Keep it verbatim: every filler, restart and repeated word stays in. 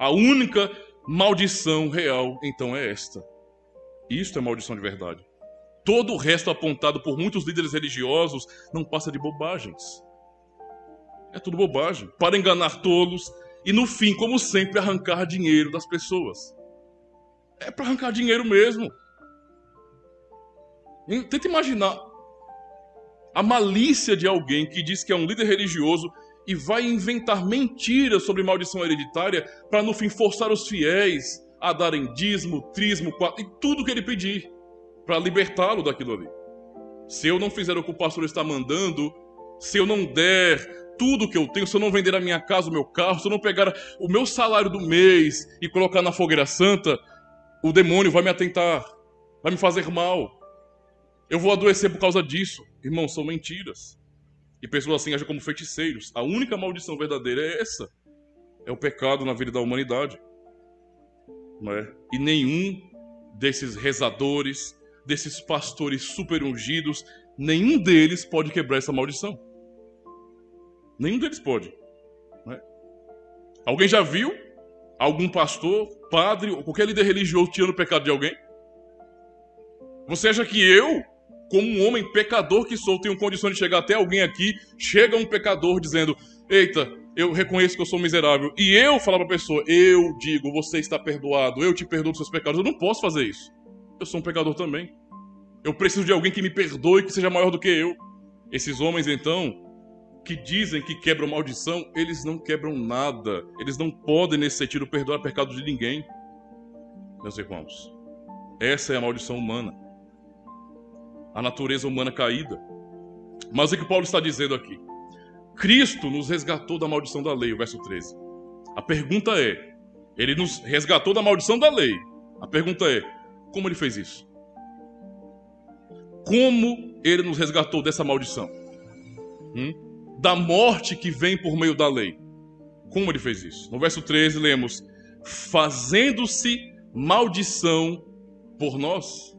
A única maldição real, então, é esta. Isto é maldição de verdade. Todo o resto apontado por muitos líderes religiosos não passa de bobagens. É tudo bobagem. Para enganar tolos e, no fim, como sempre, arrancar dinheiro das pessoas. É para arrancar dinheiro mesmo. Tenta imaginar a malícia de alguém que diz que é um líder religioso e vai inventar mentiras sobre maldição hereditária para, no fim, forçar os fiéis a darem dízimo, trismo, e tudo que ele pedir para libertá-lo daquilo ali. Se eu não fizer o que o pastor está mandando, se eu não der tudo que eu tenho, se eu não vender a minha casa, o meu carro, se eu não pegar o meu salário do mês e colocar na fogueira santa, o demônio vai me atentar, vai me fazer mal. Eu vou adoecer por causa disso. Irmão, são mentiras. E pessoas assim agem como feiticeiros. A única maldição verdadeira é essa. É o pecado na vida da humanidade. Não é? E nenhum desses rezadores, desses pastores super ungidos, nenhum deles pode quebrar essa maldição. Nenhum deles pode. Não é? Alguém já viu algum pastor, padre ou qualquer líder religioso tirando o pecado de alguém? Você acha que eu, como um homem pecador que sou, tenho condições de chegar até alguém aqui, chega um pecador dizendo: eita, eu reconheço que eu sou miserável, e eu falar para a pessoa, eu digo, você está perdoado, eu te perdoo dos seus pecados? Eu não posso fazer isso. Eu sou um pecador também. Eu preciso de alguém que me perdoe, que seja maior do que eu. Esses homens, então, que dizem que quebram maldição, eles não quebram nada. Eles não podem, nesse sentido, perdoar pecados de ninguém. Meus irmãos, essa é a maldição humana. A natureza humana caída. Mas o que Paulo está dizendo aqui? Cristo nos resgatou da maldição da lei, o verso treze. A pergunta é, ele nos resgatou da maldição da lei. A pergunta é, como ele fez isso? Como ele nos resgatou dessa maldição? Hum? Da morte que vem por meio da lei. Como ele fez isso? No verso treze lemos, fazendo-se maldição por nós.